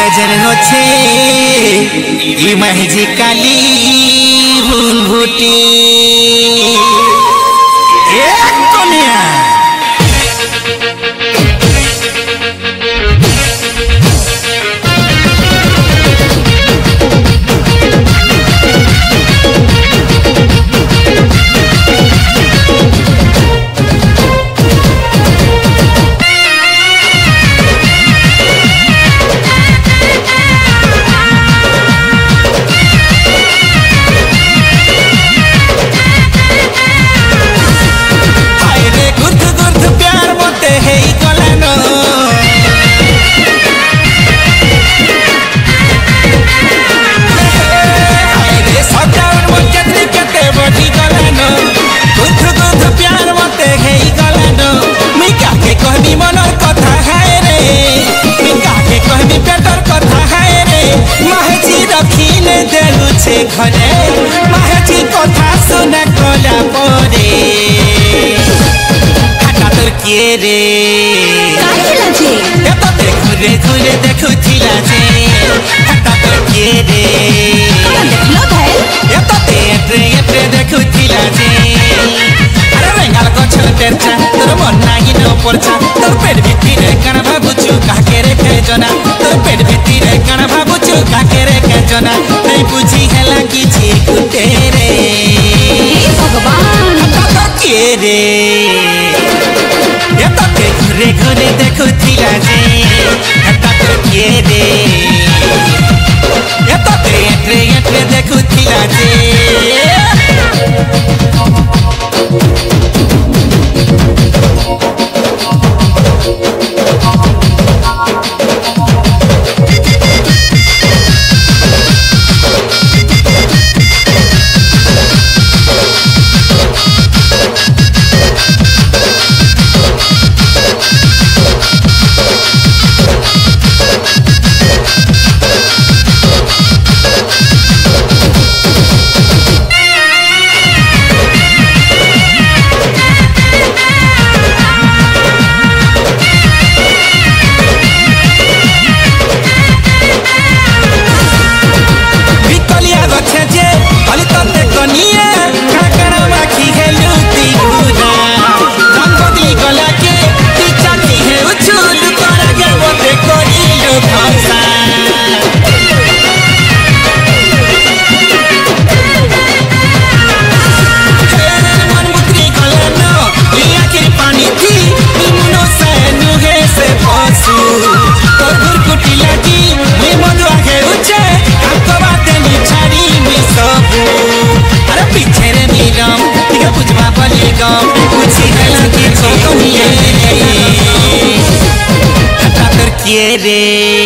नजर होछे ई महजी काली भूलभुटी ए कोनिया घरे महजी कथा सुना कला परे हाटा तोर किए रे काहिला जे एतते घुरे घुरे देखुथिला जे हाटा तोर किए रे देखलो भाई एतते एट्रे देखुथिला जे अरे रेंगाल गछल तेरचा तोर मन नाही न परचा तोर पेट भितरे कण भाबुचु काके रे के जना तोर पेट भितरे कण भाबुचु काके रे के जना नहीं बुझी हैला किछि कुतेरे हे भगवान हाटा के रे एतते घुरे घुरे देखुथिला जे हाटा के रे एतते एट्रे देखुथिला जे रे